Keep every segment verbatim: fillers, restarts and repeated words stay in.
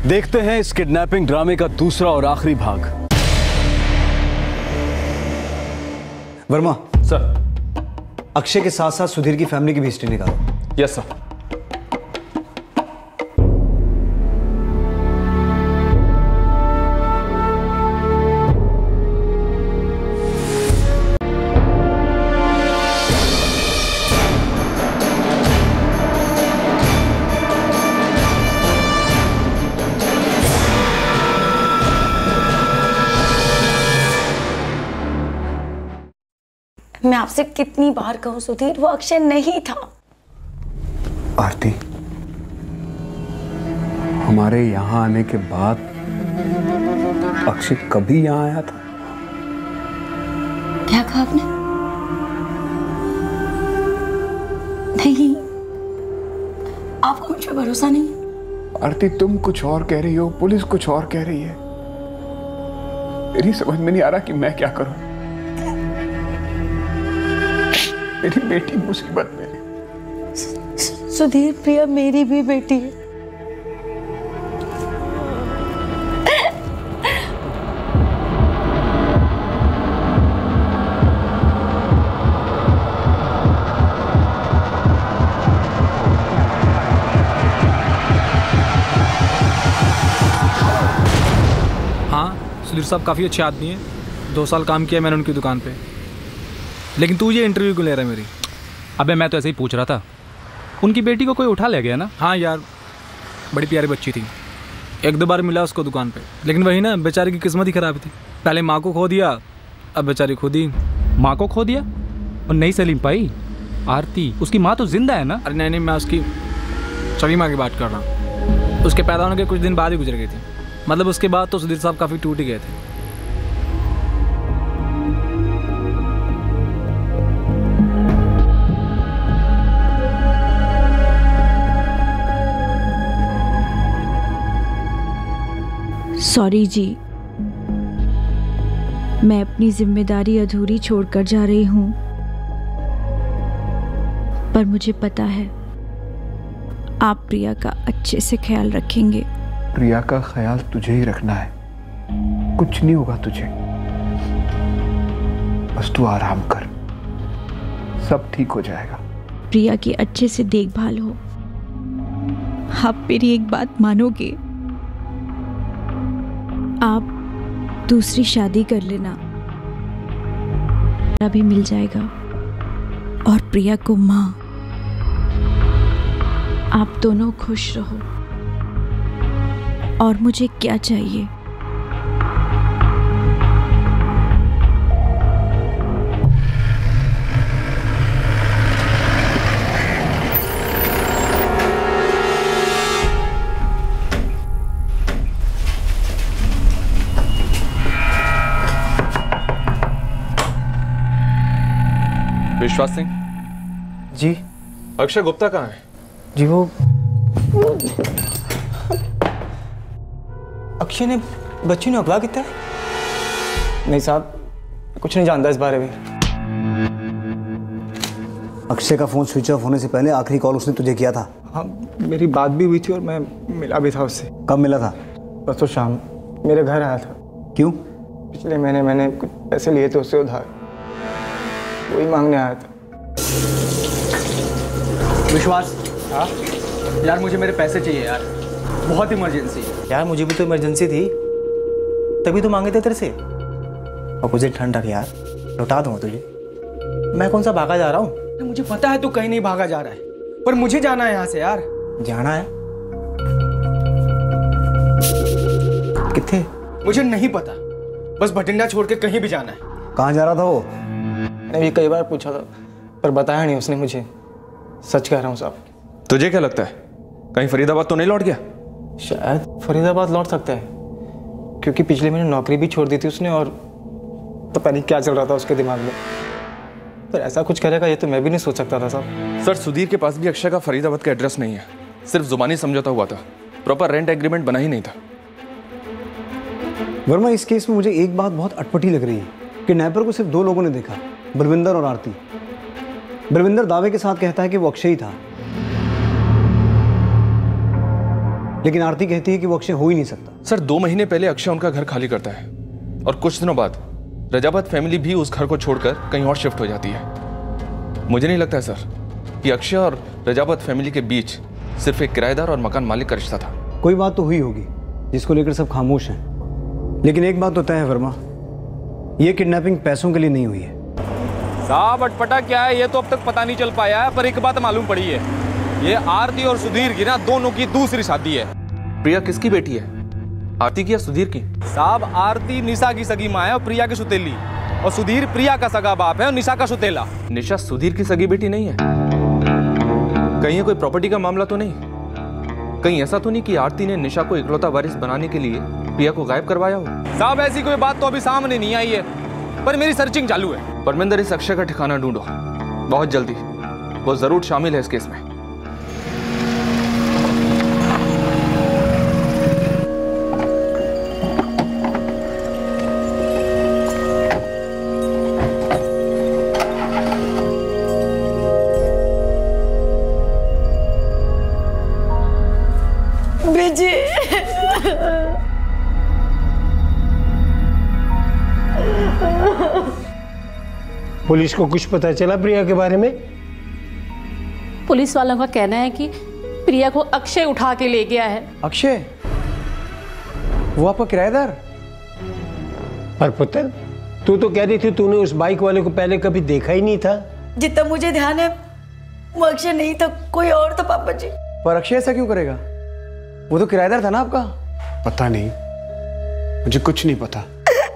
देखते हैं इस किडनैपिंग ड्रामे का दूसरा और आखिरी भाग। वर्मा सर। अक्षय के साथ साथ सुधीर की फैमिली की भी हिस्ट्री निकालो। Yes sir. मैं आपसे कितनी बार कहूं सुधीर, वो अक्षय नहीं था। आरती, हमारे यहाँ आने के बाद अक्षय कभी यहाँ आया था? क्या कहा आपने? नहीं, आपको मुझ पर भरोसा नहीं? आरती, तुम कुछ और कह रही हो, पुलिस कुछ और कह रही है। मेरी समझ में नहीं आ रहा कि मैं क्या करूं। मेरी बेटी मुसीबत में है। सुधीर, प्रिया मेरी भी बेटी है। हाँ, सुधीर साहब काफ़ी अच्छे आदमी हैं। दो साल काम किया मैंने उनकी दुकान पे। लेकिन तू ये इंटरव्यू क्यों ले रहा है मेरी? अबे मैं तो ऐसे ही पूछ रहा था, उनकी बेटी को कोई उठा ले गया ना? हाँ यार, बड़ी प्यारी बच्ची थी। एक दो बार मिला उसको दुकान पे, लेकिन वही ना, बेचारी की किस्मत ही खराब थी। पहले माँ को खो दिया, अब बेचारी खुद ही। माँ को खो दिया और नहीं सलीम पाई? आरती, उसकी माँ तो जिंदा है ना? अरे नहीं नहीं, मैं उसकी छवि माँ की बात कर रहा हूँ। उसके पैदा होने के कुछ दिन बाद ही गुजर गई थी। मतलब उसके बाद तो सुधीर साहब काफ़ी टूट ही गए थे। सॉरी जी, मैं अपनी जिम्मेदारी अधूरी छोड़कर जा रही हूं, पर मुझे पता है आप प्रिया का अच्छे से ख्याल रखेंगे। प्रिया का ख्याल तुझे ही रखना है, कुछ नहीं होगा तुझे। बस तू आराम कर, सब ठीक हो जाएगा। प्रिया की अच्छे से देखभाल हो। आप मेरी एक बात मानोगे? आप दूसरी शादी कर लेना, भी मिल जाएगा और प्रिया को माँ। आप दोनों खुश रहो। और मुझे क्या चाहिए? विश्वास सिंह जी। अक्षय गुप्ता कहाँ है? जी वो अक्षय ने बच्ची ने अगवा किया है? नहीं साहब, कुछ नहीं जानता इस बारे में। अक्षय का फोन स्विच ऑफ होने से पहले आखिरी कॉल उसने तुझे किया था? हाँ, मेरी बात भी हुई थी और मैं मिला भी था उससे। कब मिला था? परसों शाम मेरे घर आया था। क्यों? पिछले महीने मैंने कुछ पैसे लिए थे उससे उधार, वही मांगने आया था। विश्वास, हाँ यार, मुझे मेरे पैसे चाहिए यार, बहुत इमरजेंसी। यार मुझे भी तो इमरजेंसी थी, तभी तो मांगे थे तेरे से। और मुझे ठंड लग यार, लौटा दूंगा तुझे। मैं कौन सा भागा जा रहा हूँ? मुझे पता है तू कहीं नहीं भागा जा रहा है, पर मुझे जाना है यहाँ से यार। जाना है? किथे? मुझे नहीं पता, बस भटिंडा छोड़ के कहीं भी जाना है। कहाँ जा रहा था वो? मैंने भी कई बार पूछा था, पर बताया नहीं उसने मुझे। सच कह रहा हूँ साहब। तुझे क्या लगता है, कहीं फरीदाबाद तो नहीं लौट गया? शायद फरीदाबाद लौट सकता है, क्योंकि पिछले महीने नौकरी भी छोड़ दी थी उसने, और पता नहीं क्या चल रहा था उसके दिमाग में। पर ऐसा कुछ करेगा ये तो मैं भी नहीं सोच सकता था साहब। सर, सुधीर के पास भी अक्षय का फरीदाबाद का एड्रेस नहीं है, सिर्फ जुबानी समझौता हुआ था, प्रॉपर रेंट एग्रीमेंट बना ही नहीं था। वर्मा, इस केस में मुझे एक बात बहुत अटपटी लग रही है कि किडनैपर को सिर्फ दो लोगों ने देखा, बलविंदर और आरती। बलविंदर दावे के साथ कहता है कि वो अक्षय ही था, लेकिन आरती कहती है कि वो अक्षय हो ही नहीं सकता। सर, दो महीने पहले अक्षय उनका घर खाली करता है और कुछ दिनों बाद रजावत फैमिली भी उस घर को छोड़कर कहीं और शिफ्ट हो जाती है। मुझे नहीं लगता है सर कि अक्षय और रजावत फैमिली के बीच सिर्फ एक किराएदार और मकान मालिक का रिश्ता था। कोई बात तो हुई होगी जिसको लेकर सब खामोश हैं, लेकिन एक बात तो तय है वर्मा, ये किडनैपिंग पैसों के लिए नहीं हुई है। साहब अटपटा क्या है ये तो अब तक पता नहीं चल पाया है, पर एक बात मालूम पड़ी है, ये आरती और सुधीर की ना दोनों की दूसरी शादी है। प्रिया किसकी बेटी है, आरती की या सुधीर की? साहब आरती निशा की सगी माँ है और प्रिया की सुतेली, और सुधीर प्रिया का सगा बाप है और निशा का सुतेला। निशा सुधीर की सगी बेटी नहीं है? कहीं कोई प्रॉपर्टी का मामला तो नहीं? कहीं ऐसा तो नहीं कि आरती ने निशा को इकलौता वारिस बनाने के लिए प्रिया को गायब करवाया हो? साहब ऐसी कोई बात तो अभी सामने नहीं आई है, पर मेरी सर्चिंग चालू है। परमिंदर, इस अक्षय का ठिकाना ढूंढो बहुत जल्दी, वो जरूर शामिल है इस केस में। पुलिस को कुछ पता चला प्रिया के बारे में? पुलिस वालों का कहना है कि प्रिया को अक्षय उठा के ले गया है। अक्षय? वो आपका किराएदार? पर पुत्र, तू तो कह रही थी तूने उस बाइक वाले को पहले कभी देखा ही नहीं था। जितना मुझे ध्यान है वो अक्षय नहीं था, कोई और था पापा जी। पर अक्षय ऐसा क्यों करेगा? वो तो किराएदार था ना आपका। पता नहीं, मुझे कुछ नहीं पता।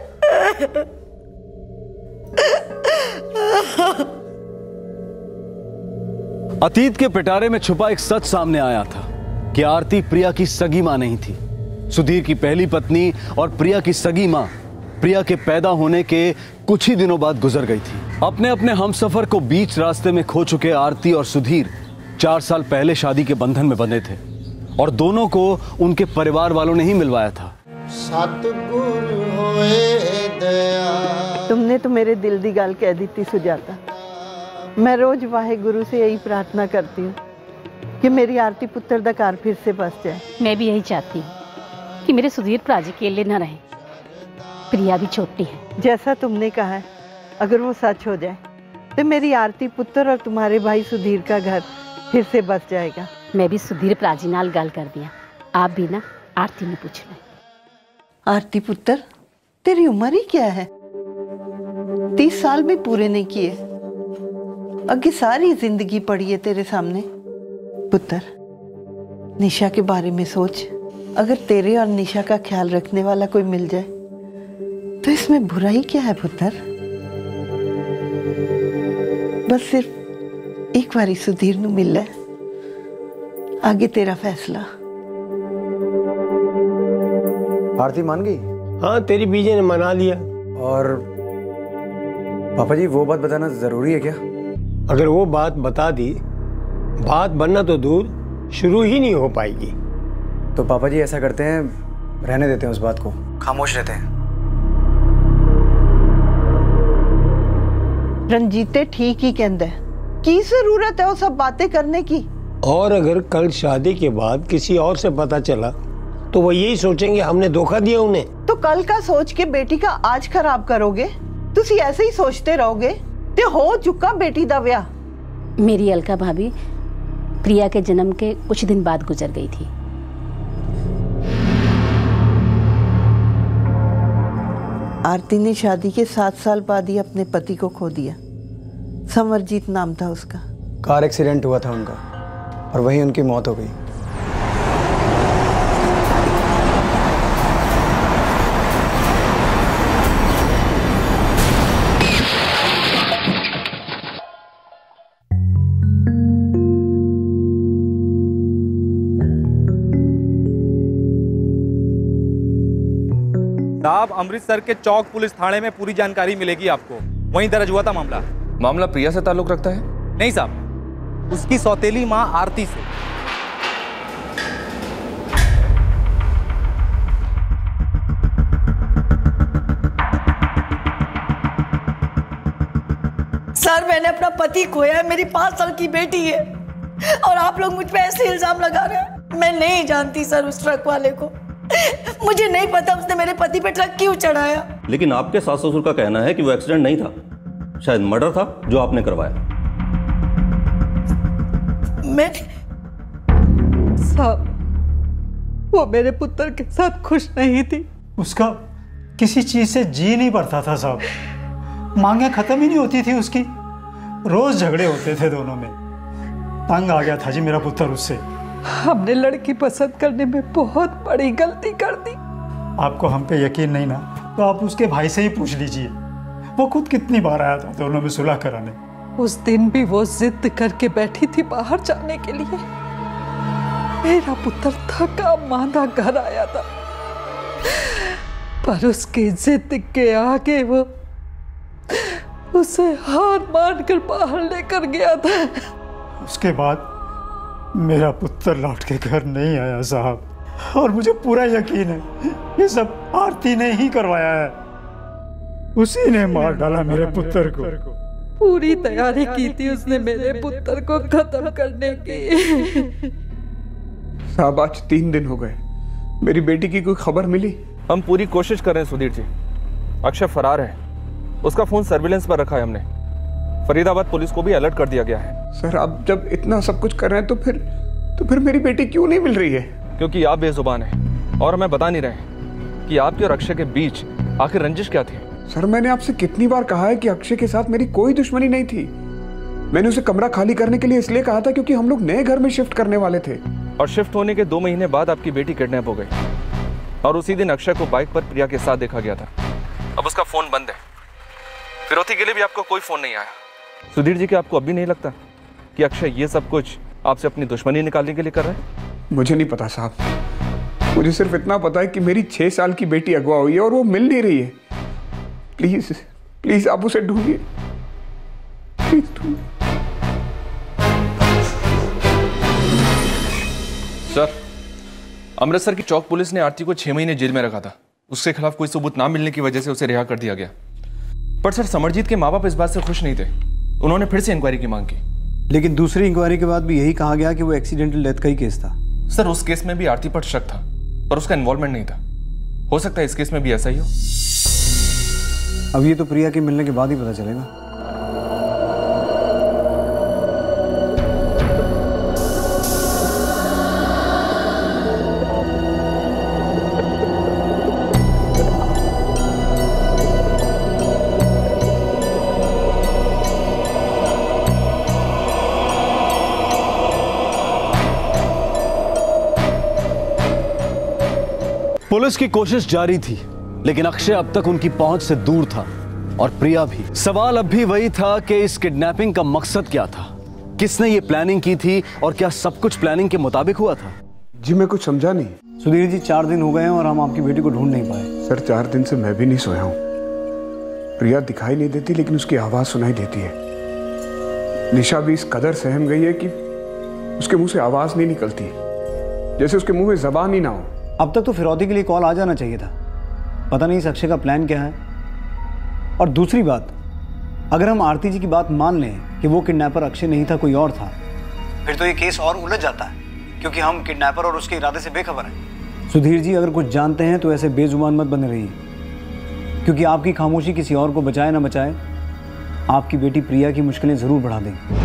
अतीत के पिटारे में छुपा एक सच सामने आया था कि आरती प्रिया की सगी मां नहीं थी। सुधीर की पहली पत्नी और प्रिया की सगी मां प्रिया के पैदा होने के कुछ ही दिनों बाद गुजर गई थी। अपने अपने हमसफर को बीच रास्ते में खो चुके आरती और सुधीर चार साल पहले शादी के बंधन में बंधे थे और दोनों को उनके परिवार वालों ने ही मिलवाया था। सतगुरु होए दया। तुमने तो मेरे दिल दी गल कह दी थी सुजाता। मैं रोज वाहे गुरु से यही प्रार्थना करती हूँ कि मेरी आरती पुत्र दा घर फिर से बस जाए। मैं भी यही चाहती हूँ कि मेरे सुधीर प्राजी अकेले न रहे। प्रिया भी छोटी है। जैसा तुमने कहा है, अगर वो सच हो जाए तो मेरी आरती पुत्र और तुम्हारे भाई सुधीर का घर फिर से बस जाएगा। मैं भी सुधीर प्राजी नाल गल कर दिया, आप भी ना आरती ने पूछ लें। आरती पुत्र, तेरी उम्र ही क्या है? तीस साल भी पूरे नहीं किए, अगे सारी जिंदगी पड़ी है तेरे सामने। पुत्र, निशा के बारे में सोच। अगर तेरे और निशा का ख्याल रखने वाला कोई मिल जाए तो इसमें बुराई क्या है पुत्र? बस सिर्फ एक बारी सुधीर नू मिल ले, आगे तेरा फैसला। आरती मान गई? हाँ, तेरी बीजे ने मना लिया। और पापा जी, वो बात बताना जरूरी है क्या? अगर वो बात बता दी, बात बनना तो दूर शुरू ही नहीं हो पाएगी। तो पापा जी ऐसा करते हैं, रहने देते हैं उस बात को, खामोश रहते हैं। रंजीते ठीक ही कहता है, की जरूरत है वो सब बातें करने की? और अगर कल शादी के बाद किसी और से पता चला तो वो यही सोचेंगे हमने धोखा दिया उन्हें। तो कल का सोच के बेटी का आज खराब करोगे? तुसी ऐसे ही सोचते रहोगे ते हो चुका बेटी दा ब्याह। मेरी अलका भाभी प्रिया के जन्म के कुछ दिन बाद गुजर गई थी। आरती ने शादी के सात साल बाद ही अपने पति को खो दिया। समरजीत नाम था उसका। कार एक्सीडेंट हुआ था उनका और वहीं उनकी मौत हो गई। साहब, अमृतसर के चौक पुलिस थाने में पूरी जानकारी मिलेगी आपको। वहीं दर्ज हुआ था मामला। मामला प्रिया से ताल्लुक रखता है? नहीं साहब, उसकी सौतेली मां आरती से। सर, मैंने अपना पति खोया है, मेरी पांच साल की बेटी है और आप लोग मुझ पे ऐसे इल्जाम लगा रहे हैं। मैं नहीं जानती सर उस ट्रक वाले को। मुझे नहीं पता उसने मेरे पति पे ट्रक क्यों चढ़ाया। लेकिन आपके सास ससुर का कहना है कि वो एक्सीडेंट नहीं था, शायद मर्डर था जो आपने करवाया। मैं साहब, वो मेरे पुत्र के साथ खुश नहीं थी। उसका किसी चीज से जी नहीं पड़ता था साहब। मांगे खत्म ही नहीं होती थी उसकी, रोज झगड़े होते थे दोनों में। तंग आ गया था जी मेरा पुत्र उससे। हमने लड़की पसंद करने में बहुत बड़ी गलती कर दी। आपको हम पे यकीन नहीं ना, तो आप उसके भाई से ही पूछ लीजिए। वो खुद कितनी बार आया था दोनों में सुलह कराने। उस दिन भी वो जिद करके बैठी थी बाहर जाने के लिए। मेरा पुत्र थका मांदा घर आया था, पर उसकी जिद के आगे वो उसे हार मान कर बाहर लेकर गया था। उसके बाद मेरा पुत्र लौट के घर नहीं आया साहब, और मुझे पूरा यकीन है ये सब आरती ने ही करवाया है। उसी ने मार डाला मेरे पुत्र को। पूरी तैयारी की थी उसने मेरे पुत्र को खत्म करने की। साहब आज तीन दिन हो गए, मेरी बेटी की कोई खबर मिली? हम पूरी कोशिश कर रहे हैं सुधीर जी। अक्षय फरार है, उसका फोन सर्विलेंस पर रखा है हमने। फरीदाबाद पुलिस को भी अलर्ट कर दिया गया है। सर आप जब इतना सब कुछ कर रहे हैं तो फिर तो फिर मेरी बेटी क्यों नहीं मिल रही है? क्योंकि आप बेजुबान हैं और हमें बता नहीं रहे कि आपके और अक्षय के बीच आखिर रंजिश क्या थी। सर मैंने आपसे कितनी बार कहा है कि अक्षय के साथ मेरी कोई दुश्मनी नहीं थी। मैंने उसे कमरा खाली करने के लिए इसलिए कहा था क्योंकि हम लोग नए घर में शिफ्ट करने वाले थे। और शिफ्ट होने के दो महीने बाद आपकी बेटी किडनैप हो गई, और उसी दिन अक्षय को बाइक पर प्रिया के साथ देखा गया था। अब उसका फोन बंद है। फिरौती के लिए भी आपको कोई फोन नहीं आया। सुधीर जी, क्या आपको अब भी नहीं लगता कि अक्षय ये सब कुछ आपसे अपनी दुश्मनी निकालने के लिए कर रहे हैं? मुझे नहीं पता साहब, मुझे सिर्फ इतना पता है कि मेरी छह साल की बेटी अगवा हुई है और वो मिल नहीं रही है। प्लीज प्लीज आप उसे ढूंढिए, प्लीज ढूंढिए। सर, अमृतसर की चौक पुलिस ने आरती को छह महीने जेल में रखा था। उसके खिलाफ कोई सबूत ना मिलने की वजह से उसे रिहा कर दिया गया। पर सर, समरजीत के माँ बाप इस बात से खुश नहीं थे। उन्होंने फिर से इंक्वायरी की मांग की। लेकिन दूसरी इंक्वायरी के बाद भी यही कहा गया कि वो एक्सीडेंटल डेथ का ही केस था। सर, उस केस में भी आरती पर शक था, पर उसका इन्वॉल्वमेंट नहीं था। हो सकता है इस केस में भी ऐसा ही हो। अब ये तो प्रिया के मिलने के बाद ही पता चलेगा। पुलिस की कोशिश जारी थी, लेकिन अक्षय अब तक उनकी पहुंच से दूर था, और प्रिया भी। सवाल अब भी वही था कि इस किडनैपिंग का मकसद क्या था, किसने ये प्लानिंग की थी, और क्या सब कुछ प्लानिंग के मुताबिक हुआ था? जी मैं कुछ समझा नहीं। सुधीर जी, चार दिन हो गए हैं और हम आपकी बेटी को ढूंढ नहीं पाए। सर चार दिन से मैं भी नहीं सोया हूँ। प्रिया दिखाई नहीं देती, लेकिन उसकी आवाज सुनाई देती है। निशा भी इस कदर सहम गई है कि उसके मुंह से आवाज नहीं निकलती, जैसे उसके मुंह में जबान ही ना हो। अब तक तो फिरौती के लिए कॉल आ जाना चाहिए था। पता नहीं इस अक्षय का प्लान क्या है। और दूसरी बात, अगर हम आरती जी की बात मान लें कि वो किडनैपर अक्षय नहीं था, कोई और था, फिर तो ये केस और उलझ जाता है, क्योंकि हम किडनैपर और उसके इरादे से बेखबर हैं। सुधीर जी, अगर कुछ जानते हैं तो ऐसे बेजुबान मत बने रहिए, क्योंकि आपकी खामोशी किसी और को बचाए ना बचाए, आपकी बेटी प्रिया की मुश्किलें जरूर बढ़ा देगी।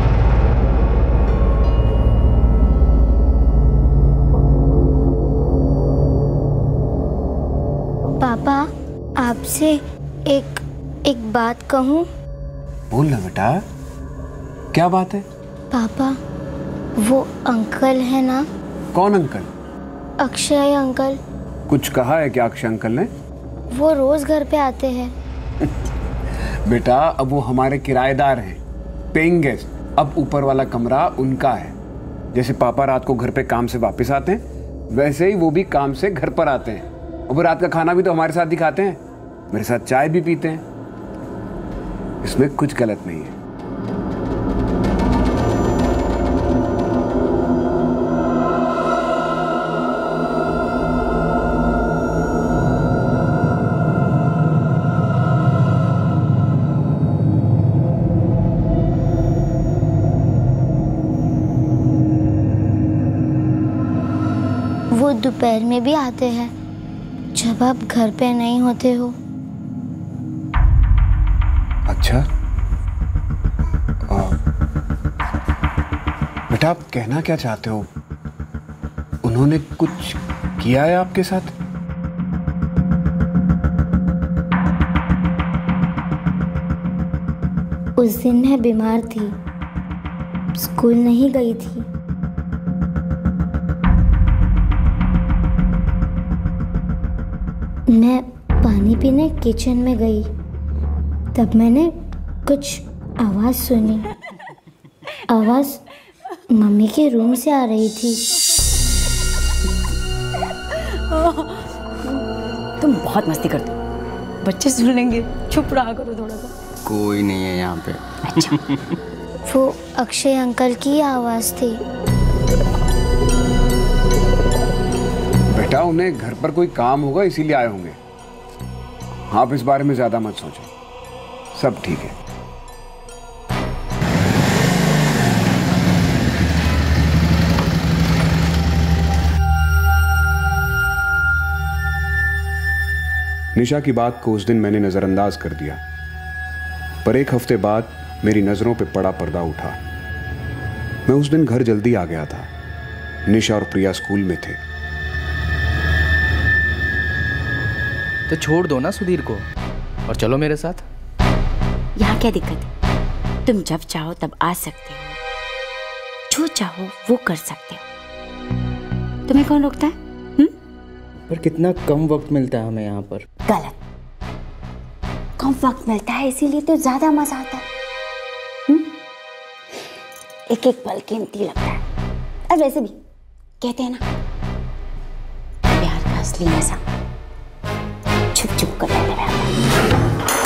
पापा, आपसे एक एक बात कहूँ? बोल ना बेटा, क्या बात है? पापा, वो अंकल है ना? कौन अंकल? अक्षय अंकल। कुछ कहा है क्या अक्षय अंकल ने? वो रोज घर पे आते हैं। बेटा, अब वो हमारे किराएदार हैं, पेइंग गेस्ट। अब ऊपर वाला कमरा उनका है। जैसे पापा रात को घर पे काम से वापस आते हैं, वैसे ही वो भी काम से घर पर आते हैं। और वो रात का खाना भी तो हमारे साथ ही खाते हैं, मेरे साथ चाय भी पीते हैं। इसमें कुछ गलत नहीं है। दोपहर में भी आते हैं जब आप घर पे नहीं होते हो। अच्छा, आ, बेटा आप कहना क्या चाहते हो? उन्होंने कुछ किया है आपके साथ? उस दिन मैं बीमार थी, स्कूल नहीं गई थी। मैं पानी पीने किचन में गई, तब मैंने कुछ आवाज सुनी। आवाज मम्मी के रूम से आ रही थी। तुम बहुत मस्ती करते हो, बच्चे सुन लेंगे, चुप रहा करो थोड़ा सा। कोई नहीं है यहाँ पे। अच्छा। वो अक्षय अंकल की आवाज थी। बेटा उन्हें घर पर कोई काम होगा इसीलिए आए होंगे। आप इस बारे में ज्यादा मत सोचो, सब ठीक है। निशा की बात को उस दिन मैंने नजरअंदाज कर दिया, पर एक हफ्ते बाद मेरी नजरों पे बड़ा पर्दा उठा। मैं उस दिन घर जल्दी आ गया था। निशा और प्रिया स्कूल में थे। तो छोड़ दो ना सुधीर को और चलो मेरे साथ। यहाँ क्या दिक्कत है? तुम जब चाहो तब आ सकते हो, जो चाहो वो कर सकते हो। तुम्हें कौन रोकता है? हुँ? पर कितना कम वक्त मिलता है हमें यहाँ पर। गलत। कम वक्त मिलता है इसीलिए तो ज्यादा मजा आता है। हुँ? एक एक पल कीमती लगता है। और वैसे भी कहते हैं ना, प्यार का असली मजा छुप छुप कर लेने में आता है।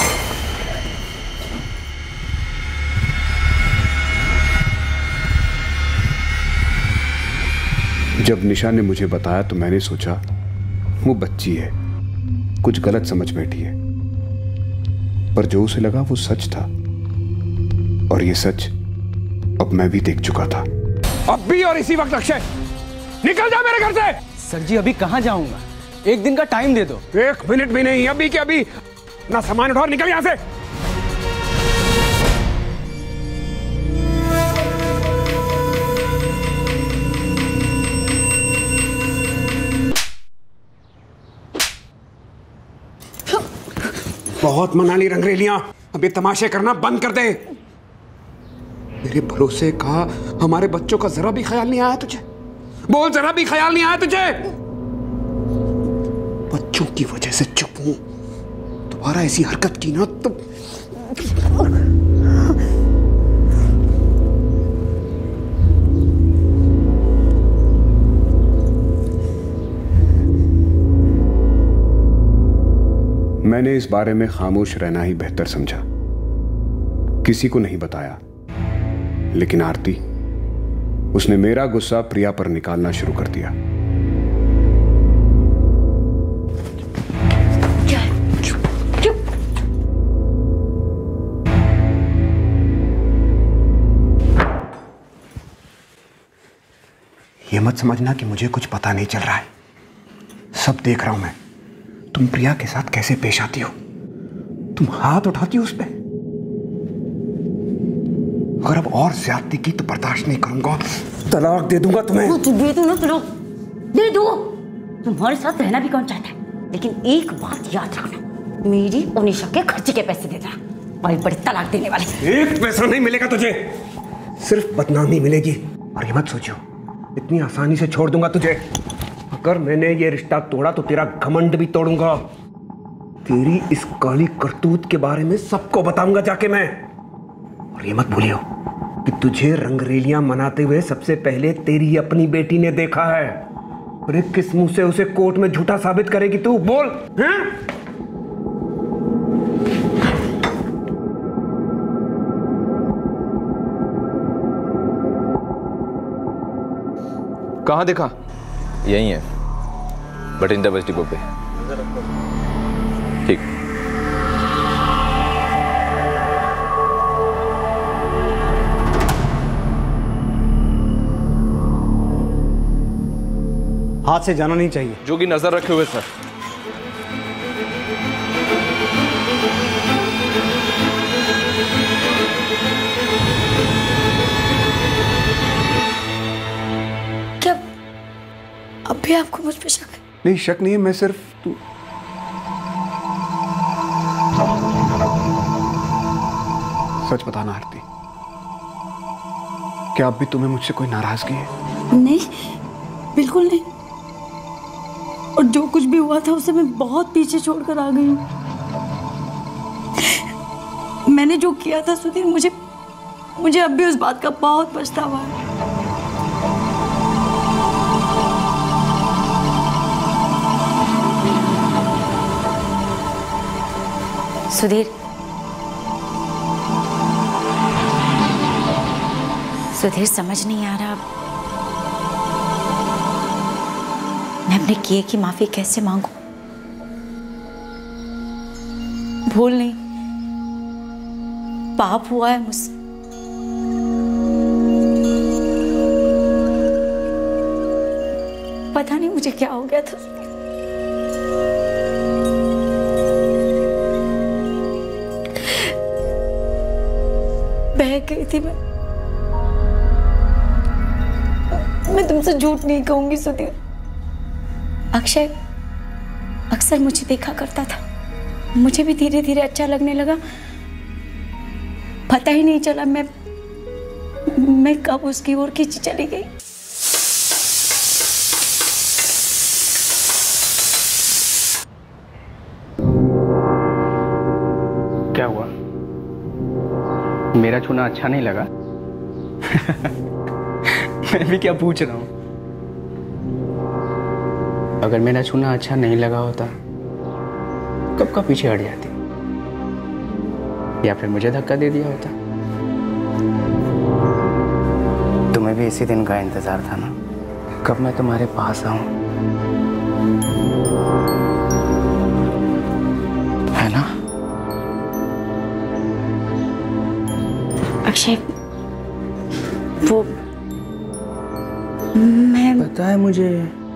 जब निशा ने मुझे बताया तो मैंने सोचा वो बच्ची है, कुछ गलत समझ बैठी है, पर जो उसे लगा वो सच था, और ये सच अब मैं भी देख चुका था। अब भी और इसी वक्त अक्षय निकल जा मेरे घर से। सर जी अभी कहाँ जाऊंगा, एक दिन का टाइम दे दो। एक मिनट भी नहीं, अभी के अभी ना सामान उठा और निकल यहां से। बहुत मना ली रंगरेलियां, अब ये तमाशे करना बंद कर दे। मेरे भरोसे का हमारे बच्चों का जरा भी ख्याल नहीं आया तुझे? बोल, जरा भी ख्याल नहीं आया तुझे? बच्चों की वजह से चुप हूं, दोबारा ऐसी हरकत की ना तो मैंने इस बारे में खामोश रहना ही बेहतर समझा। किसी को नहीं बताया, लेकिन आरती, उसने मेरा गुस्सा प्रिया पर निकालना शुरू कर दिया। ये मत समझना कि मुझे कुछ पता नहीं चल रहा है, सब देख रहा हूं मैं। तुम प्रिया के साथ कैसे पेश आती हो, तुम हाथ उठाती हो उस पे। अगर अब और ज्यादती की तो बर्दाश्त नहीं करूंगा, तलाक दे दूंगा तुम्हें। दे दो ना तलाक, दे दो। तुम्हारे साथ रहना भी कौन चाहता है, लेकिन एक बात याद रखना, मेरी और निशा के खर्चे के पैसे दे देना। बड़े बड़े तलाक देने वाले। एक पैसा नहीं मिलेगा तुझे, सिर्फ बदनामी मिलेगी। और ये मत सोचो इतनी आसानी से छोड़ दूंगा तुझे। अगर मैंने ये रिश्ता तोड़ा तो तेरा घमंड भी तोड़ूंगा। तेरी इस काली करतूत के बारे में सबको बताऊंगा जाके मैं। और ये मत भूलियो कि तुझे रंगरेलियां मनाते हुए सबसे पहले तेरी अपनी बेटी ने देखा है। और एक किस मुंह से उसे कोर्ट में झूठा साबित करेगी तू, बोल? हैं? कहाँ देखा? यही है, बठिंडा बस डिपो पे। ठीक। हाथ से जाना नहीं चाहिए। जोगी नजर रखे हुए सर। क्या अब भी आपको मुझ पे शक है? नहीं, शक नहीं है, मैं सिर्फ तू सच बताना आरती, क्या अब भी तुम्हें मुझसे कोई नाराजगी है? नहीं, बिल्कुल नहीं। और जो कुछ भी हुआ था उसे मैं बहुत पीछे छोड़कर आ गई हूँ। मैंने जो किया था सुधीर, मुझे मुझे अब भी उस बात का बहुत पछतावा है। सुधीर, सुधीर समझ नहीं आ रहा मैं अपने किए की माफी कैसे मांगू। भूल नहीं, पाप हुआ है मुझसे। पता नहीं मुझे क्या हो गया था। बह गई थी मैं। मैं तुमसे झूठ नहीं कहूंगी सुधीर। अक्षय अक्सर मुझे देखा करता था, मुझे भी धीरे धीरे अच्छा लगने लगा। पता ही नहीं चला मैं मैं कब उसकी ओर खींची चली गई। क्या हुआ? मेरा छूना अच्छा नहीं लगा? मैं भी क्या पूछ रहा हूँ। अगर मेरा छूना अच्छा नहीं लगा होता कब का पीछे हट जाती, या फिर मुझे धक्का दे दिया होता। तुम्हें भी इसी दिन का इंतजार था ना, कब मैं तुम्हारे पास आऊं, है ना? अक्षय, वो मैं पता है मुझे,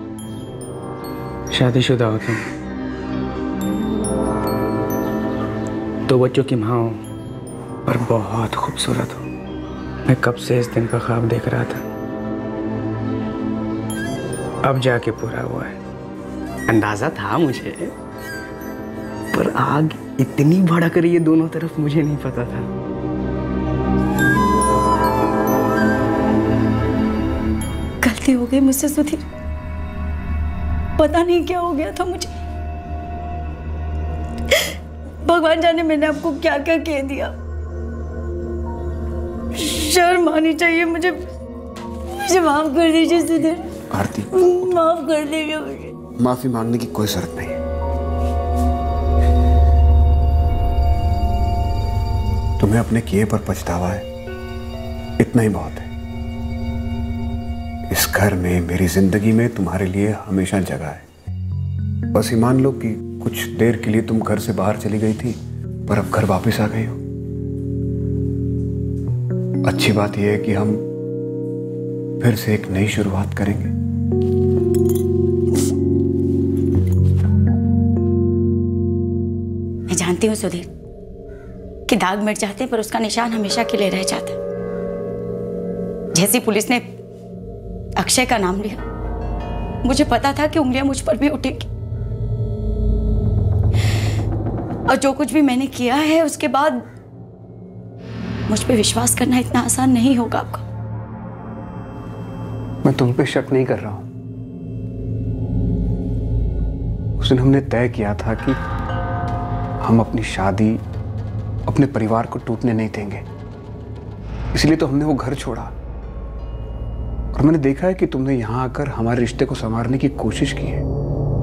शादीशुदा हो तुम, दो बच्चों की माँ हो और बहुत खूबसूरत हो। मैं कब से इस दिन का ख्वाब देख रहा था, अब जाके पूरा हुआ है। अंदाजा था मुझे, पर आग इतनी भड़क रही है दोनों तरफ, मुझे नहीं पता था। गलती हो गई मुझसे सुधीर, पता नहीं क्या हो गया था मुझे। भगवान जाने मैंने आपको क्या क्या कह दिया। शर्म आनी चाहिए मुझे। मुझे माफ कर दीजिए सुधीर। आरती, माफ कर दीजिए मुझे। माफी मांगने की कोई जरूरत नहीं है। तुम्हें अपने किए पर पछतावा है, इतना ही बहुत है। इस घर में, मेरी जिंदगी में तुम्हारे लिए हमेशा जगह है। बस ये मान लो कि कुछ देर के लिए तुम घर से बाहर चली गई थी, पर अब घर वापस आ गई हो। अच्छी बात यह है कि हम फिर से एक नई शुरुआत करेंगे। मैं जानती हूँ सुधीर कि दाग मिट जाते हैं, पर उसका निशान हमेशा के लिए रह जाता है। जैसी पुलिस ने अक्षय का नाम लिया, मुझे पता था कि उंगलियां मुझ पर भी उठेगी। और जो कुछ भी मैंने किया है उसके बाद मुझ पे विश्वास करना इतना आसान नहीं होगा आपका। मैं तुम पे शक नहीं कर रहा हूं। उस दिन हमने तय किया था कि हम अपनी शादी, अपने परिवार को टूटने नहीं देंगे, इसलिए तो हमने वो घर छोड़ा। और मैंने देखा है कि तुमने यहां आकर हमारे रिश्ते को संवारने की कोशिश की है,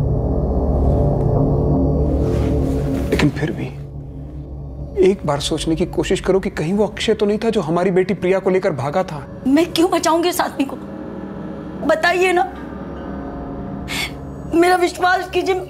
लेकिन फिर भी एक बार सोचने की कोशिश करो कि कहीं वो अक्षय तो नहीं था जो हमारी बेटी प्रिया को लेकर भागा था। मैं क्यों बचाऊंगी उस आदमी को? बताइए ना, मेरा विश्वास कीजिए।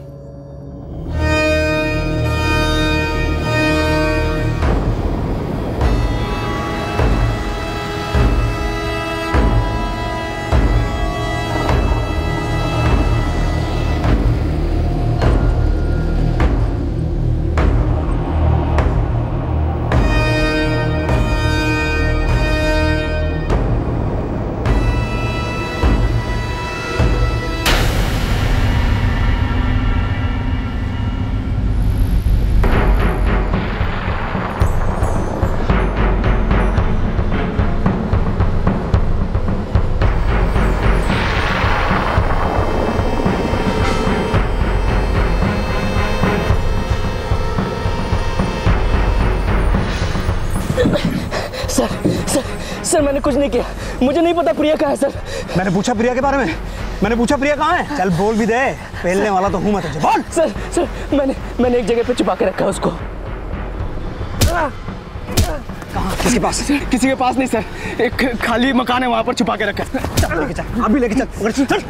सर मैंने कुछ नहीं किया, मुझे नहीं पता प्रिया कहाँ है सर। मैंने पूछा प्रिया के बारे में, मैंने पूछा प्रिया कहाँ है। चल बोल भी दे, पहलने वाला तो हूँ मैं तुझे, बोल। सर सर मैंने मैंने एक जगह पे छुपा के रखा है उसको। कहाँ, किसके पास? किसी के पास नहीं सर, एक खाली मकान है वहाँ पर छुपा के रखा है। चल लेके चल, अभी लेके चल, चल चल।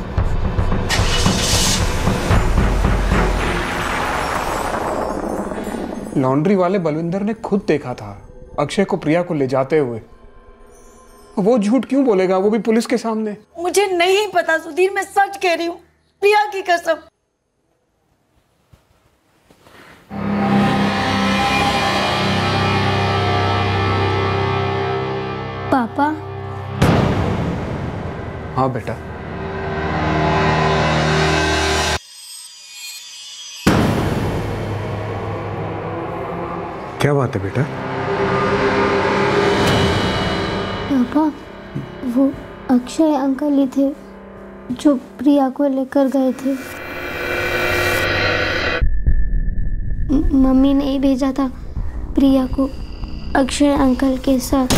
लॉन्ड्री वाले बलविंदर ने खुद देखा था अक्षय को प्रिया को ले जाते हुए। वो झूठ क्यों बोलेगा, वो भी पुलिस के सामने? मुझे नहीं पता सुधीर, मैं सच कह रही हूँ, प्रिया की कसम। पापा। हाँ बेटा। क्या बात है बेटा? पापा, वो अक्षय अंकल ही थे जो प्रिया को लेकर गए थे। मम्मी ने ही भेजा था प्रिया को अक्षय अंकल के साथ।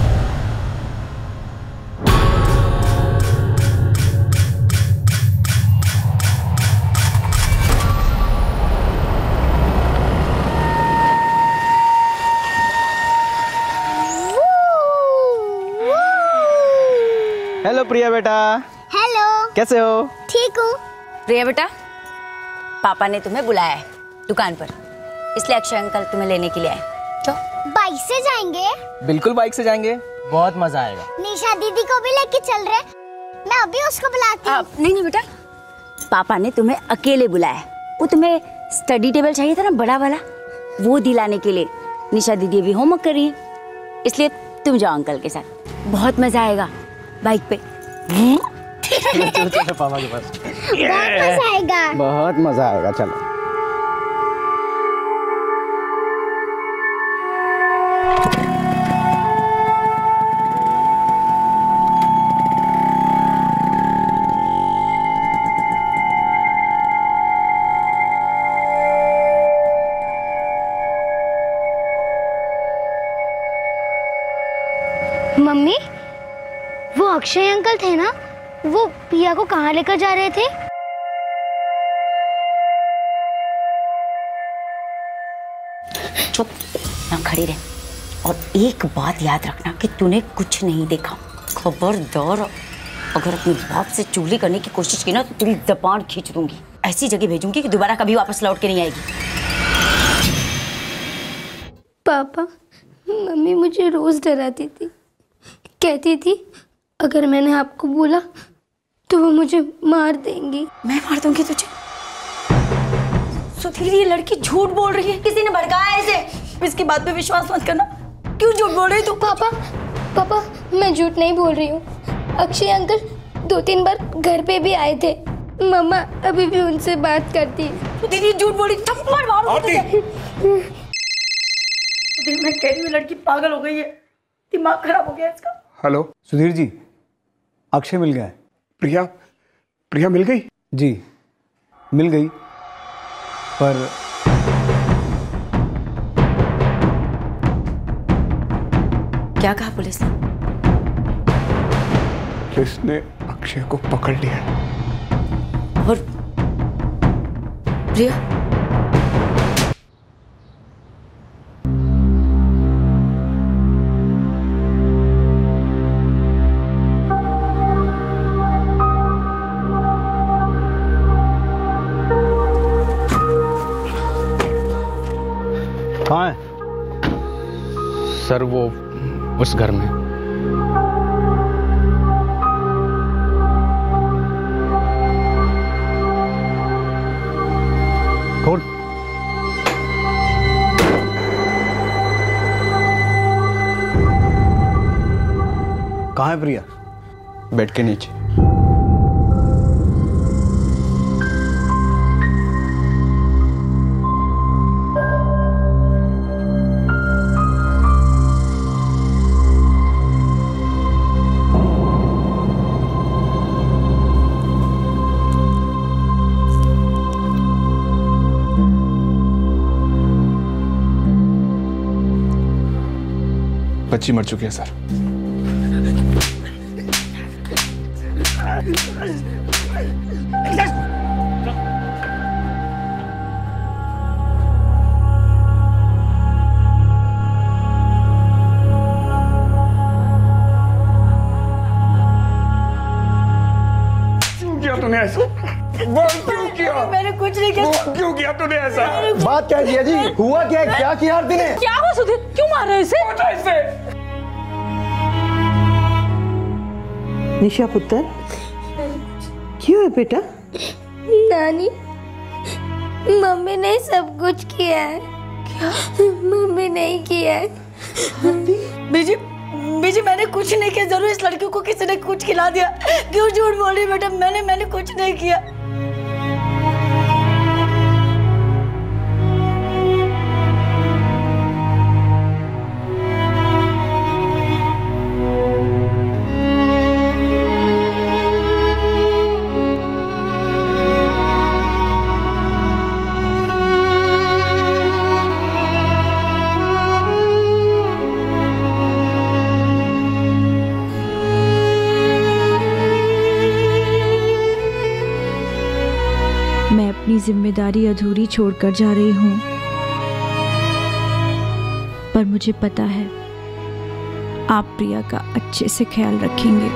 हेलो प्रिया बेटा। हेलो। कैसे हो? ठीक हूँ। प्रिया बेटा, पापा ने तुम्हें बुलाया है दुकान पर, इसलिए अक्षय अंकल तुम्हें लेने के लिए आए। तो बाइक से जाएंगे? बिल्कुल बाइक से जाएंगे, बहुत मजा आएगा। निशा दीदी को भी लेके चल रहे, मैं अभी उसको बुलाती हूँ। नहीं नहीं बेटा, पापा ने तुम्हें अकेले बुलाया है। वो तुम्हें स्टडी टेबल चाहिए था ना, बड़ा वाला, वो दिलाने के लिए। निशा दीदी अभी होमवर्क कर रही है, इसलिए तुम जाओ अंकल के साथ, बहुत मजा आएगा बाइक पे। चलो चलो पापा के पास। बहुत मजा आएगा। बहुत मजा आएगा, चलो। मम्मी, वो अक्षय अंकल थे ना, वो प्रिया को कहाँ लेकर जा रहे थे? चुप ना खड़ी रहे, और एक बात याद रखना कि तूने कुछ नहीं देखा। खबरदार, अगर अपने बाप से चुगली करने की कोशिश की ना तो तेरी जबान खींच दूंगी, ऐसी जगह भेजूंगी कि दोबारा कभी वापस लौट के नहीं आएगी। पापा, मम्मी मुझे रोज डराती थी, कहती थी अगर मैंने आपको बोला तो वो मुझे मार देंगी। मैं मार दूंगी तुझे? सुधीर, ये लड़की झूठ बोल रही है, किसी ने भड़काया है इसे। इसकी बात पे विश्वास मत करना। क्यों झूठ बोल रही तू? पापा, पापा मैं झूठ नहीं बोल रही हूँ। अक्षय अंकल दो तीन बार घर पे भी आए थे, मम्मा अभी भी उनसे बात करती है। सुधीर, ये झूठ बोल रही, थप्पड़ मारूंगी तुझे। सुधीर, मैं कह रही हूँ लड़की पागल हो गई है, दिमाग खराब हो गया इसका। हेलो सुधीर जी, अक्षय मिल गया है। प्रिया, प्रिया मिल गई? जी मिल गई, पर क्या कहा पुलिस ने? पुलिस ने अक्षय को पकड़ लिया। और प्रिया? कहाँ है? सर वो उस घर में। खोल। कहाँ है प्रिया? बेड के नीचे। बच्ची मर चुकी है सर। किया तूने ऐसा? बोल क्यों किया? मैंने कुछ नहीं किया। बोल क्यों किया तूने ऐसा? बात क्या है जी? हुआ क्या है? क्या किया आरती ने? क्या हुआ सुधीर? क्यों मार रहे हो इसे? इसे? निशा पुत्र, क्यों है बेटा? नानी, मम्मी ने सब कुछ किया है। क्या? मम्मी नहीं किया है। बीजी, बीजी मैंने कुछ नहीं किया। जरूर इस लड़की को किसी ने कुछ खिला दिया। क्यों झूठ बोल रही बेटा? मैंने मैंने कुछ नहीं किया। मैं अपनी जिम्मेदारी अधूरी छोड़कर जा रही हूँ, पर मुझे पता है आप प्रिया का अच्छे से ख्याल रखेंगे।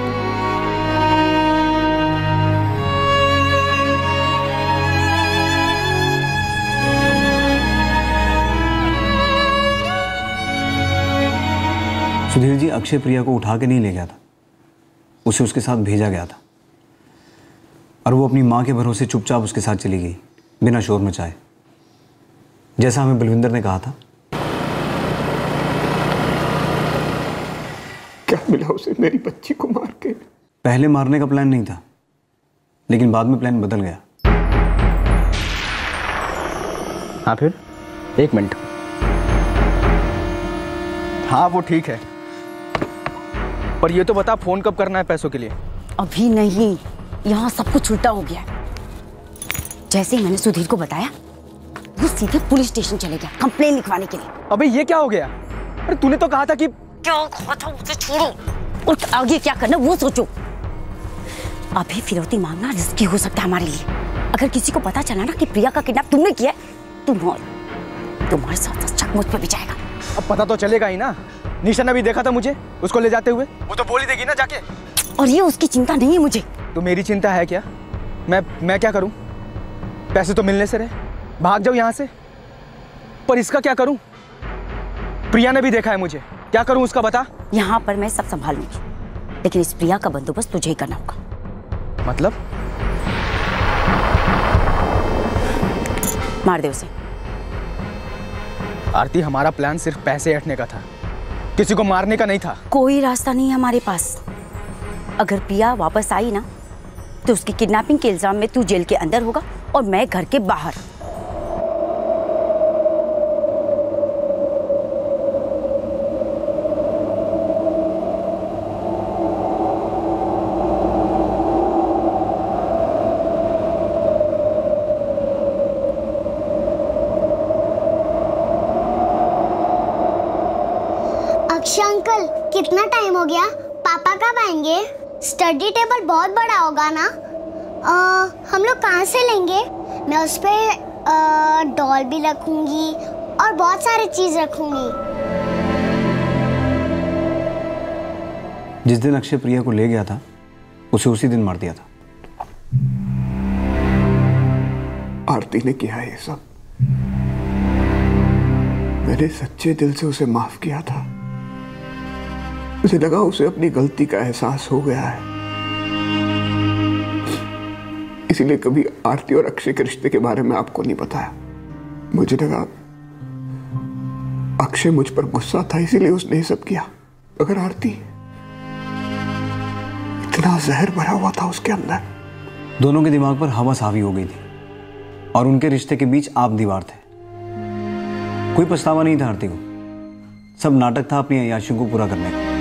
सुधीर जी, अक्षय प्रिया को उठा के नहीं ले गया था, उसे उसके साथ भेजा गया था और वो अपनी माँ के भरोसे चुपचाप उसके साथ चली गई, बिना शोर मचाए, जैसा हमें बलविंदर ने कहा था। क्या मिला उसे मेरी बच्ची को मार के? पहले मारने का प्लान नहीं था, लेकिन बाद में प्लान बदल गया। हाँ फिर? एक मिनट। हाँ वो ठीक है, पर ये तो बता फोन कब करना है पैसों के लिए? अभी नहीं, यहाँ सब कुछ उल्टा हो गया है। जैसे ही मैंने सुधीर को बताया, वो सीधे पुलिस स्टेशन चले गया कंप्लेन लिखवाने के लिए। अबे ये क्या हो गया? अरे तूने तो कहा था कि क्या कहा था? उसे छोड़ो और आगे क्या करना वो सोचो। अभी फिरौती मांगना रिस्की हो सकता है हमारे लिए। अगर किसी को पता चला ना कि प्रिया का किडनैप तुमने किया है, तुम्हारे तुम्हारे साथ शक मुझ पे भी जाएगा। अब पता तो चलेगा ही ना। निशा ने भी देखा था मुझे उसको ले जाते हुए, वो तो बोल ही देगी ना जाके। और ये उसकी चिंता नहीं है मुझे। तो मेरी चिंता है क्या? मैं मैं क्या करूं? पैसे तो मिलने से रहे, भाग जाओ यहाँ से। पर इसका क्या करूं? प्रिया ने भी देखा है मुझे, क्या करूं उसका बता? यहाँ पर मैं सब संभालूंगी, लेकिन इस प्रिया का बंदोबस्त तुझे ही करना होगा। मतलब? मार दे उसे। आरती, हमारा प्लान सिर्फ पैसे ऐंठने का था, किसी को मारने का नहीं था। कोई रास्ता नहीं है हमारे पास। अगर प्रिया वापस आई ना, तो उसकी किडनैपिंग के इल्जाम में तू जेल के अंदर होगा और मैं घर के बाहर। अक्षय अंकल, कितना टाइम हो गया? पापा कब आएंगे? स्टडी टेबल बहुत बड़ा होगा ना? आ, हम लोग कहाँ से लेंगे? मैं उस पर डॉल भी रखूंगी और बहुत सारी चीज रखूंगी। जिस दिन अक्षय प्रिया को ले गया था, उसे उसी दिन मार दिया था। आरती ने किया ये सब। मैंने सच्चे दिल से उसे माफ किया था। मुझे लगा उसे अपनी गलती का एहसास हो गया है, इसीलिए कभी आरती और अक्षय के रिश्ते के बारे में आपको नहीं बताया। मुझे लगा अक्षय मुझ पर गुस्सा था, इसीलिए उसने ये सब किया। अगर आरती, इतना जहर भरा हुआ था उसके अंदर। दोनों के दिमाग पर हवस हावी हो गई थी और उनके रिश्ते के बीच आप दीवार थे। कोई पछतावा नहीं था आरती को, सब नाटक था अपनी अय्याशियों को पूरा करने का।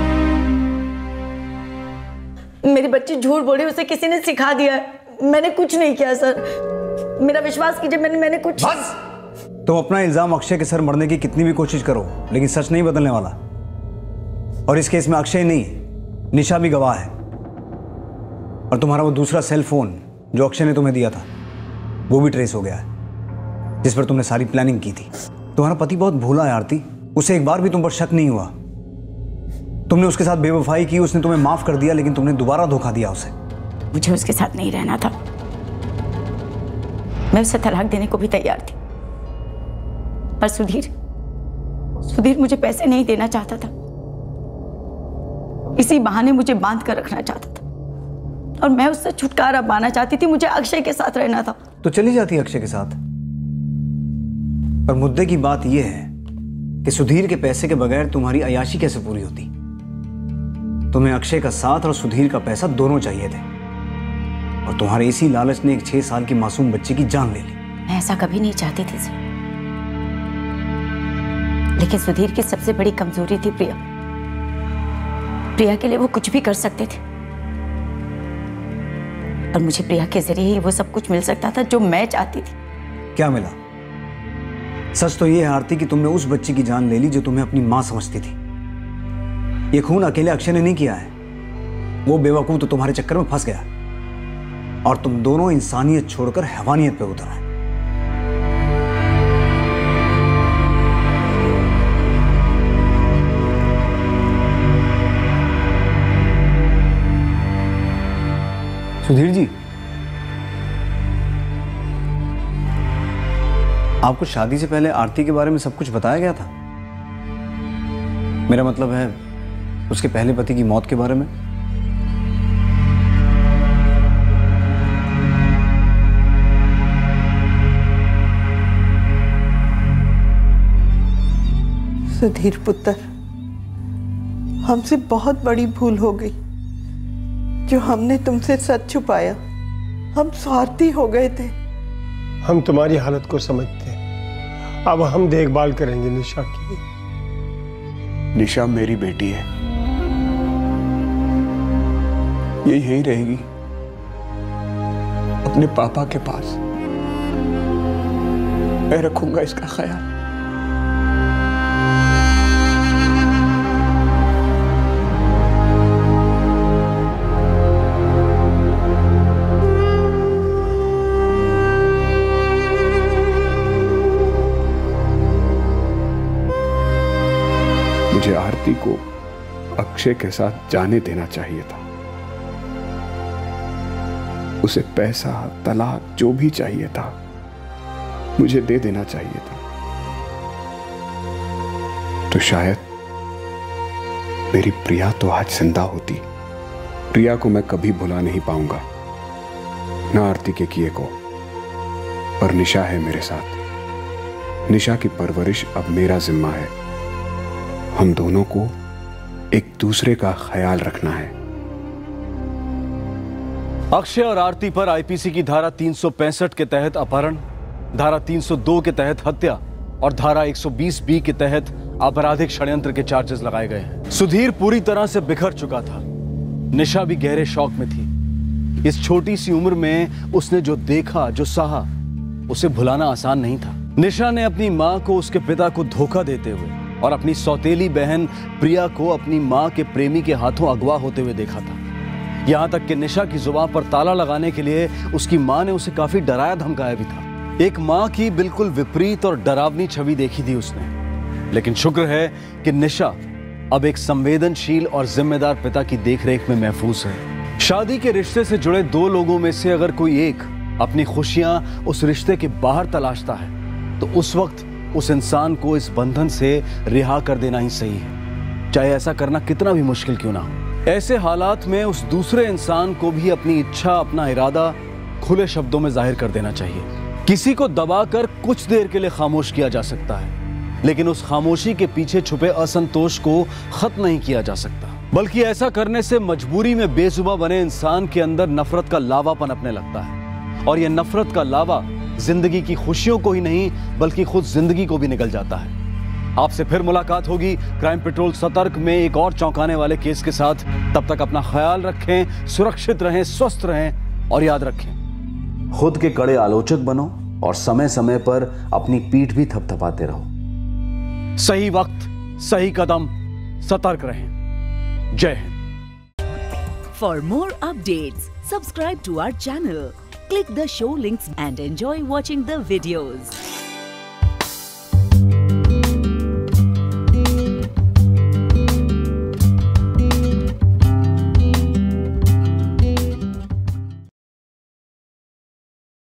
मेरी बच्ची झूठ बोली, उसे किसी ने सिखा दिया है। मैंने कुछ नहीं किया सर, मेरा विश्वास कीजिए। मैंने मैंने कुछ बस। तो अपना इल्जाम अक्षय के सर मरने की कितनी भी कोशिश करो, लेकिन सच नहीं बदलने वाला। और इस केस में अक्षय नहीं, निशा भी गवाह है। और तुम्हारा वो दूसरा सेल फोन जो अक्षय ने तुम्हें दिया था वो भी ट्रेस हो गया है, जिस पर तुमने सारी प्लानिंग की थी। तुम्हारा पति बहुत भोला है आरती, उसे एक बार भी तुम पर शक नहीं हुआ। तुमने उसके साथ बेवफाई की, उसने तुम्हें माफ कर दिया, लेकिन तुमने दोबारा धोखा दिया उसे। मुझे उसके साथ नहीं रहना था, मैं उसे तलाक देने को भी तैयार थी, पर सुधीर सुधीर मुझे पैसे नहीं देना चाहता था, इसी बहाने मुझे बांध कर रखना चाहता था और मैं उससे छुटकारा पाना चाहती थी। मुझे अक्षय के साथ रहना था। तो चली जाती अक्षय के साथ, पर मुद्दे की बात यह है कि सुधीर के पैसे के बगैर तुम्हारी अयाशी कैसे पूरी होती। तुम्हें अक्षय का साथ और सुधीर का पैसा दोनों चाहिए थे, और तुम्हारे इसी लालच ने एक छह साल की मासूम बच्चे की जान ले ली। मैं ऐसा कभी नहीं चाहती थी सर, लेकिन सुधीर की सबसे बड़ी कमजोरी थी प्रिया। प्रिया के लिए वो कुछ भी कर सकते थे, और मुझे प्रिया के जरिए ही वो सब कुछ मिल सकता था जो मैं चाहती थी। क्या मिला? सच तो ये है आरती कि तुमने उस बच्ची की जान ले ली जो तुम्हें अपनी मां समझती थी। ये खून अकेले अक्षय ने नहीं किया है, वो बेवकूफ तो तुम्हारे चक्कर में फंस गया और तुम दोनों इंसानियत छोड़कर हैवानियत पे उतर आए। सुधीर जी, आपको शादी से पहले आरती के बारे में सब कुछ बताया गया था? मेरा मतलब है उसके पहले पति की मौत के बारे में। सुधीर पुत्र, हमसे बहुत बड़ी भूल हो गई जो हमने तुमसे सच छुपाया। हम स्वार्थी हो गए थे। हम तुम्हारी हालत को समझते हैं, अब हम देखभाल करेंगे निशा की। निशा मेरी बेटी है, ये यहीं रहेगी अपने पापा के पास। मैं रखूंगा इसका ख्याल। मुझे आरती को अक्षय के साथ जाने देना चाहिए था। उसे पैसा, तलाक जो भी चाहिए था मुझे दे देना चाहिए था, तो शायद मेरी प्रिया तो आज जिंदा होती। प्रिया को मैं कभी भुला नहीं पाऊंगा, ना आरती के किए को, पर निशा है मेरे साथ। निशा की परवरिश अब मेरा जिम्मा है। हम दोनों को एक दूसरे का ख्याल रखना है। अक्षय और आरती पर आईपीसी की धारा तीन सौ पैंसठ के तहत अपहरण, धारा तीन सौ दो के तहत हत्या और धारा एक सौ बीस बी के तहत आपराधिक षड्यंत्र के चार्जेस लगाए गए हैं। सुधीर पूरी तरह से बिखर चुका था। निशा भी गहरे शौक में थी। इस छोटी सी उम्र में उसने जो देखा, जो सहा, उसे भुलाना आसान नहीं था। निशा ने अपनी मां को उसके पिता को धोखा देते हुए और अपनी सौतेली बहन प्रिया को अपनी मां के प्रेमी के हाथों अगवा होते हुए देखा था। यहां तक कि निशा की जुबान पर ताला लगाने के लिए उसकी मां ने उसे काफी डराया धमकाया भी था। एक मां की बिल्कुल विपरीत और डरावनी छवि देखी थी उसने। लेकिन शुक्र है कि निशा अब एक संवेदनशील और जिम्मेदार पिता की देखरेख में महफूज है। शादी के रिश्ते से जुड़े दो लोगों में से अगर कोई एक अपनी खुशियां उस रिश्ते के बाहर तलाशता है, तो उस वक्त उस इंसान को इस बंधन से रिहा कर देना ही सही है, चाहे ऐसा करना कितना भी मुश्किल क्यों ना हो। ऐसे हालात में उस दूसरे इंसान को भी अपनी इच्छा, अपना इरादा खुले शब्दों में जाहिर कर देना चाहिए। किसी को दबाकर कुछ देर के लिए खामोश किया जा सकता है, लेकिन उस खामोशी के पीछे छुपे असंतोष को खत्म नहीं किया जा सकता। बल्कि ऐसा करने से मजबूरी में बेजुबां बने इंसान के अंदर नफरत का लावा पनपने लगता है, और यह नफरत का लावा जिंदगी की खुशियों को ही नहीं बल्कि खुद जिंदगी को भी निगल जाता है। आपसे फिर मुलाकात होगी क्राइम पेट्रोल सतर्क में एक और चौंकाने वाले केस के साथ। तब तक अपना ख्याल रखें, सुरक्षित रहें, स्वस्थ रहें और याद रखें, खुद के कड़े आलोचक बनो और समय समय पर अपनी पीठ भी थपथपाते रहो। सही वक्त, सही कदम, सतर्क रहें। जय Hind. For more updates, subscribe to our channel, click the show links and enjoy watching the videos.